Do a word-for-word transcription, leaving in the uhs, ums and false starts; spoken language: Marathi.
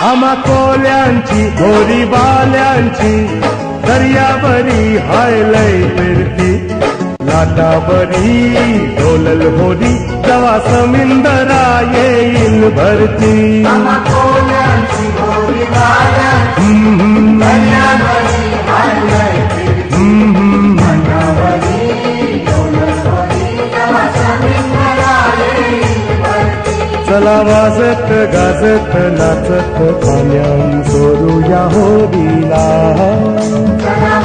आम्हा कोल्यांची होरी बाल्यांची दर्यावरी हायलय फिरती लाटावरी डोलल होरी जवा समिंदरा येईल भरती आम्हा कोल्यांची होरी बाल्यांची दर्यावरी हायलय फिरती लाटावरी डोलल होरी जवा समिंदरा येईल भरती चला वाजत गाजत नाचत पाण्यां सोडूया होरीला चला